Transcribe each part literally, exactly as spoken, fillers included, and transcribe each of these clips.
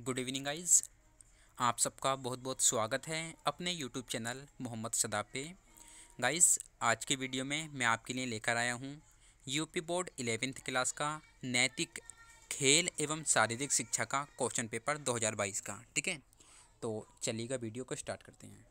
Good evening guys. आप सबका बहुत बहुत स्वागत है अपने यूट्यूब चैनल मोहम्मद सदाब पे। गाइस, आज के वीडियो में मैं आपके लिए लेकर आया हूँ यूपी बोर्ड इलेवेंथ क्लास का नैतिक खेल एवं शारीरिक शिक्षा का क्वेश्चन पेपर दो हज़ार बाईस का। ठीक है, तो चलिएगा वीडियो को स्टार्ट करते हैं।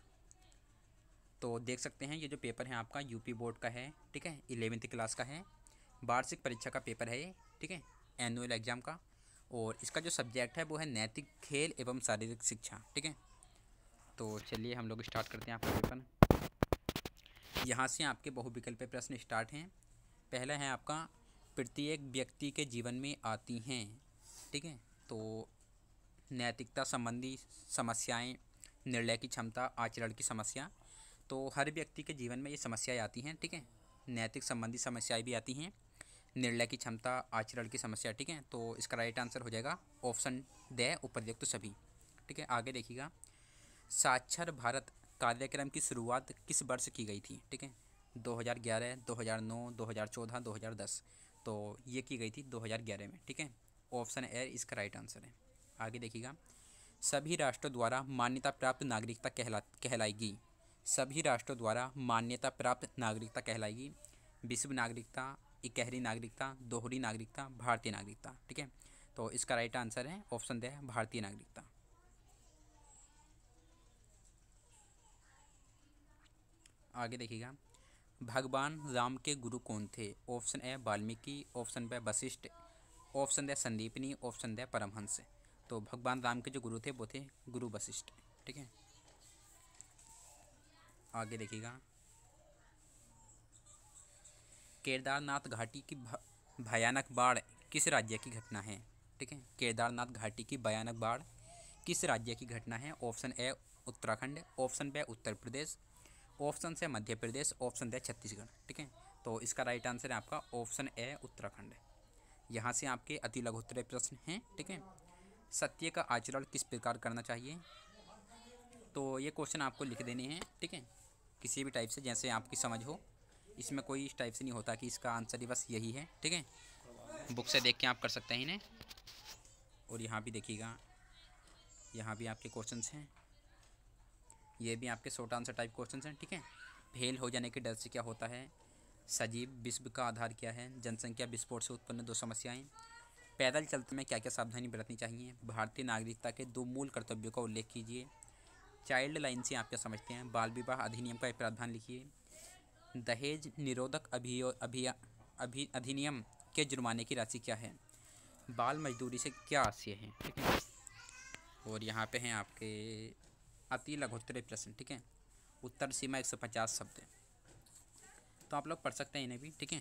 तो देख सकते हैं ये जो पेपर है आपका यूपी बोर्ड का है। ठीक है, इलेवेंथ क्लास का है, वार्षिक परीक्षा का पेपर है ये। ठीक है, एनुअल एग्ज़ाम का। और इसका जो सब्जेक्ट है वो है नैतिक खेल एवं शारीरिक शिक्षा। ठीक है, तो चलिए हम लोग स्टार्ट करते हैं आपका पेपर। यहाँ से आपके बहुविकल्पीय प्रश्न स्टार्ट हैं। पहला है आपका, प्रत्येक व्यक्ति के जीवन में आती हैं। ठीक है, तो नैतिकता संबंधी समस्याएं, निर्णय की क्षमता, आचरण की समस्या। तो हर व्यक्ति के जीवन में ये समस्याएं आती हैं। ठीक है, नैतिक संबंधी समस्याएं भी आती हैं, निर्णय की क्षमता, आचरण की समस्या। ठीक है, तो इसका राइट आंसर हो जाएगा ऑप्शन ड, उपर्युक्त तो सभी। ठीक है, आगे देखिएगा, साक्षर भारत कार्यक्रम की शुरुआत किस वर्ष की गई थी? ठीक है, दो हज़ार ग्यारह, दो हज़ार नौ, दो हज़ार चौदह, दो हज़ार दस। तो ये की गई थी दो हज़ार ग्यारह में। ठीक है, ऑप्शन ए इसका राइट आंसर है। आगे देखिएगा, सभी राष्ट्रों द्वारा मान्यता प्राप्त नागरिकता कहला कहलाएगी। सभी राष्ट्रों द्वारा मान्यता प्राप्त नागरिकता कहलाएगी। विश्व नागरिकता, इकहरी नागरिकता, दोहरी नागरिकता, भारतीय नागरिकता। ठीक है, तो इसका राइट आंसर है ऑप्शन द, भारतीय नागरिकता। आगे देखिएगा, भगवान राम के गुरु कौन थे? Option A Valmiki, option B Vashishtha, option D Sandipani, option D Paramhans. तो भगवान राम के जो गुरु थे वो थे गुरु वशिष्ठ। ठीक है, आगे देखिएगा, केदारनाथ घाटी की भयानक बाढ़ किस राज्य की घटना है? ठीक है, केदारनाथ घाटी की भयानक बाढ़ किस राज्य की घटना है? Option A Uttarakhand, option B Uttar Pradesh, option C Madhya Pradesh, option D Chhattisgarh. ठीक है, तो इसका राइट आंसर है आपका ऑप्शन ए उत्तराखंड। यहाँ से आपके अति लघुत्तरीय प्रश्न हैं। ठीक है, सत्य का आचरण किस प्रकार करना चाहिए? तो ये क्वेश्चन आपको लिख देने हैं। ठीक है, किसी भी टाइप से जैसे आपकी समझ हो, इसमें कोई इस टाइप से नहीं होता कि इसका आंसर ही बस यही है। ठीक है, बुक से देख के आप कर सकते हैं इन्हें। और यहाँ भी देखिएगा, यहाँ भी आपके क्वेश्चंस हैं, ये भी आपके शॉर्ट आंसर टाइप क्वेश्चंस हैं। ठीक है, फेल हो जाने के डर से क्या होता है? सजीव विश्व का आधार क्या है? जनसंख्या विस्फोट से उत्पन्न दो समस्याएं। पैदल चलते में क्या क्या सावधानी बरतनी चाहिए? भारतीय नागरिकता के दो मूल कर्तव्यों का उल्लेख कीजिए। चाइल्ड लाइन से आप क्या समझते हैं? बाल विवाह अधिनियम का एक प्रावधान लिखिए। दहेज निरोधक अभी अधिनियम के जुर्माने की राशि क्या है? बाल मजदूरी से क्या आशय है? ठीक है, और यहाँ पे हैं आपके अति लघुत्तरीय प्रश्न। ठीक है, उत्तर सीमा एक सौ पचास शब्द है, तो आप लोग पढ़ सकते हैं इन्हें भी। ठीक है,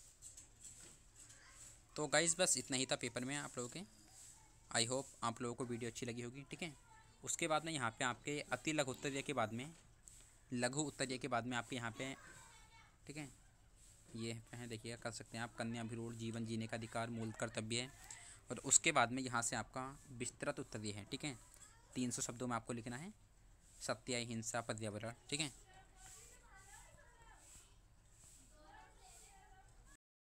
तो गाइस बस इतना ही था पेपर में आप लोगों के। आई होप आप लोगों को वीडियो अच्छी लगी होगी। ठीक है, उसके बाद में यहाँ पे आपके अति लघु उत्तरीय के बाद में लघु उत्तरीय के बाद में आपके यहाँ पे, ठीक है, ये हैं देखिएगा, कर सकते हैं आप, कन्या भ्रूण, जीवन जीने का अधिकार, मूल कर्तव्य है। और उसके बाद में यहाँ से आपका विस्तृत उत्तरीय है। ठीक है, तीन सौ शब्दों में आपको लिखना है, सत्य, अहिंसा, पर्यावरण। ठीक है,